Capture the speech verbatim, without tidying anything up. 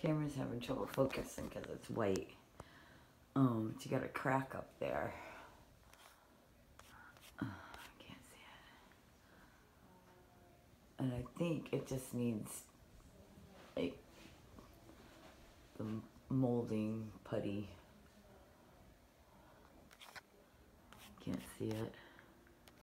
camera's having trouble focusing because it's white. Um, but you got a crack up there. Uh, I can't see it. And I think it just needs, like, the molding putty. Can't see it.